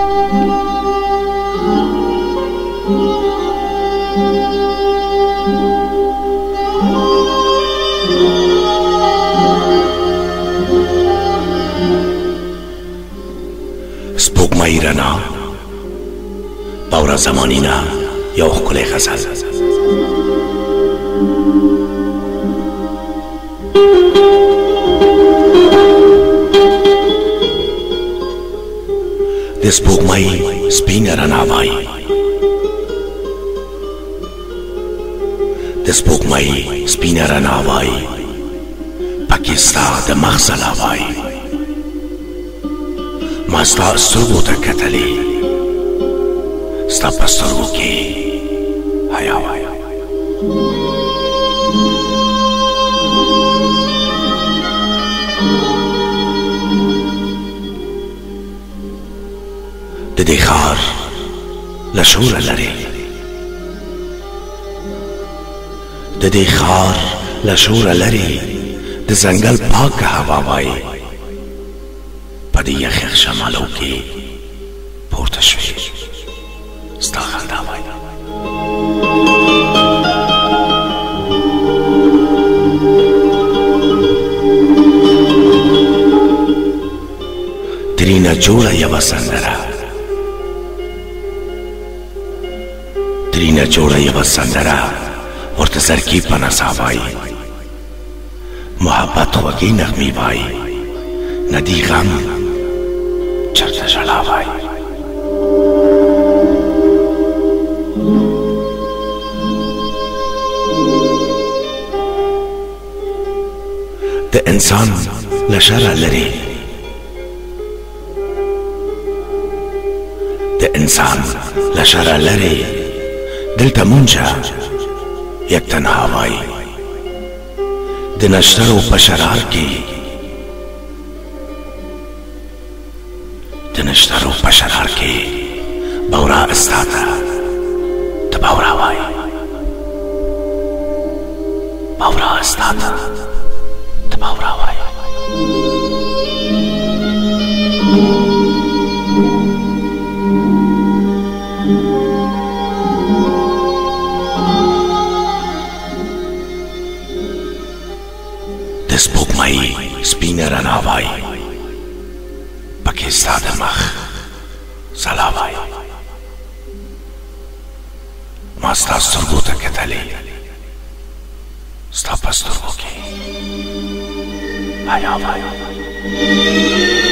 سپوږمۍ رڼا باورا زمانینا یو ښکلی غزل. د سپوږمۍ سپینه رڼا وای، د سپوږمۍ سپینه رڼا وای، پکې ستا د مخ ځلا وای. ما ستا سترګو ته کتلې، ستا په سترګو کې حیا وای. د دې ښار له شوره لرې، د دې ښار له شوره لرې، د ځنګل پاکه هوا وای. په دې یخ شمالو کې پورته شوې ستا خندا وای. ترېنه جوړه یوه سندره، ترېنه جوړه یوه سندره، ورته زرکي په نڅا وای. محبت خوږې نغمې وای، نه دی غم چرته ژړا وای. د انسان له شره لرې، د انسان له شره لرې، دلته مونږه یک تنها وای. د نشترو په شرار کې، د نشترو په شرار کې بورا ستا ته د بورا وای. بورا ستا ته د بورا وای. د سپوږمۍ سپینه رڼا وای، پکې ستا د مخ ځلا وای. ما ستا سترګو ته کتلې، ستا په سترګو کې حیا وای.